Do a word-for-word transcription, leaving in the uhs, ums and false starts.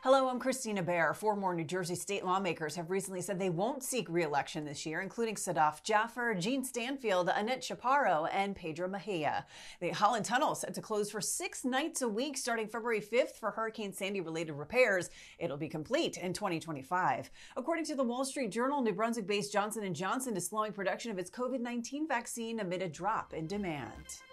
Hello, I'm Christina Bear. Four more New Jersey state lawmakers have recently said they won't seek re-election this year, including Sadaf Jaffer, Gene Stanfield, Annette Chaparro, and Pedro Mejia. The Holland Tunnel set to close for six nights a week starting February fifth for Hurricane Sandy-related repairs. It'll be complete in twenty twenty-five. According to the Wall Street Journal, New Brunswick-based Johnson and Johnson is slowing production of its COVID nineteen vaccine amid a drop in demand.